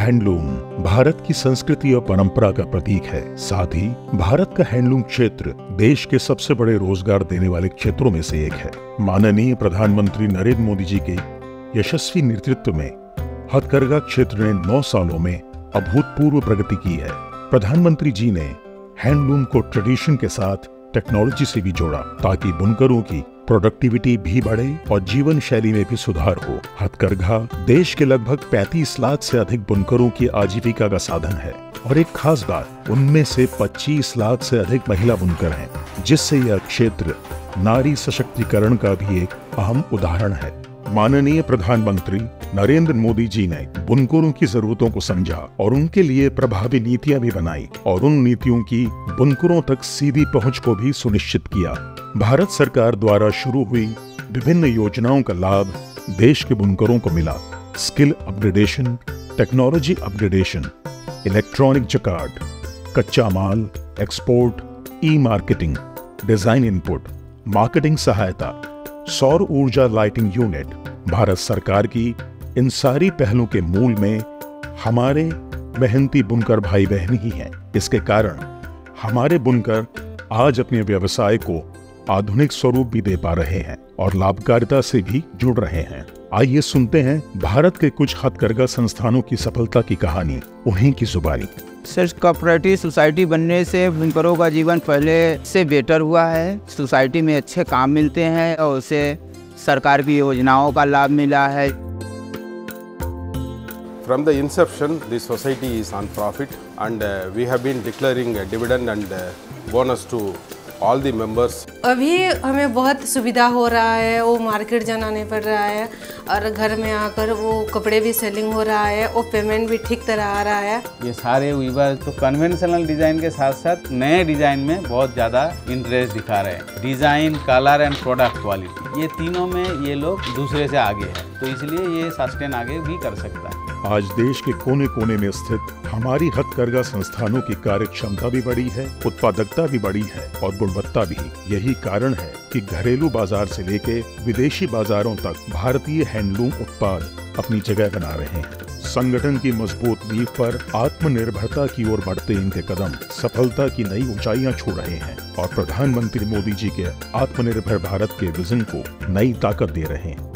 Handloom Bharat की संस्कृति और परंपरा का प्रतीक है। साथ ही भारत का हैंडलूम क्षेत्र देश के सबसे बड़े रोजगार देने वाले क्षेत्रों में से एक है। माननीय प्रधानमंत्री नरेंद्र मोदी जी के यशस्वी नेतृत्व में हथकरघा क्षेत्र ने 9 सालों में अभूतपूर्व प्रगति की है। प्रधानमंत्री जी ने हैंडलूम को ट्रेडिशन के साथ टेक्नोलॉजी से भी जोड़ा ताकि बुनकरों की प्रोडक्टिविटी भी बढ़े और जीवन शैली में भी सुधार हो। हथकरघा देश के लगभग 35 लाख से अधिक बुनकरों की आजीविका का साधन है और एक खास बात, उनमें से 25 लाख से अधिक महिला बुनकर हैं, जिससे यह क्षेत्र नारी सशक्तिकरण का भी एक अहम उदाहरण है। माननीय प्रधानमंत्री नरेंद्र मोदी जी ने बुनकरों की जरूरतों को समझा और उनके लिए प्रभावी नीतियां भी बनाई और उन नीतियों की बुनकरों तक सीधी पहुंच को भी सुनिश्चित किया। भारत सरकार द्वारा शुरू हुई विभिन्न योजनाओं का लाभ देश के बुनकरों को मिला। Skill upgradation, technology upgradation, electronic jacquard, कच्चा माल, export, E marketing, design input, marketing सहायता, सौर ऊर्जा लाइटिंग यूनिट। भारत सरकार की इन सारी पहलों के मूल में हमारे मेहनती बुनकर भाई बहन ही हैं। इसके कारण हमारे बुनकर आज अपने व्यवसाय को आधुनिक स्वरूप भी दे पा रहे हैं और लाभकारिता से भी जुड़ रहे हैं। आइए सुनते हैं भारत के कुछ हथकरघा संस्थानों की सफलता की कहानी उन्हीं की जुबानी। सर, कोऑपरेटिव सोसाइटी बनने से बुनकरों का जीवन पहले से बेटर हुआ है। सोसाइटी में अच्छे काम मिलते हैं और उसे सरकार की योजनाओं का लाभ मिला है। From the inception, the society is on profit and we have been declaring a dividend and bonus to all the members. अभी हमें बहुत सुविधा हो रहा है, वो मार्केट जाना नहीं पड़ रहा है और घर में आकर वो कपड़े भी सेलिंग हो रहा है और पेमेंट भी ठीक तरह आ रहा है। ये सारे वीवर तो कन्वेंशनल डिज़ाइन के साथ साथ नए डिज़ाइन में बहुत ज़्यादा इंटरेस्ट दिखा रहे हैं। Design, colour and product quality, ये तीनों में ये लोग दूसरे से आगे हैं, तो इसलिए ये सस्टेन आगे भी कर सकता है। आज देश के कोने कोने में स्थित हमारी हथकरघा संस्थानों की कार्य क्षमता भी बढ़ी है, उत्पादकता भी बढ़ी है और गुणवत्ता भी। यही कारण है कि घरेलू बाजार से लेके विदेशी बाजारों तक भारतीय हैंडलूम उत्पाद अपनी जगह बना रहे हैं। संगठन की मजबूत नींव पर आत्मनिर्भरता की ओर बढ़ते इनके कदम सफलता की नई ऊंचाइयां छू रहे हैं और प्रधानमंत्री मोदी जी के आत्मनिर्भर भारत के विजन को नई ताकत दे रहे हैं।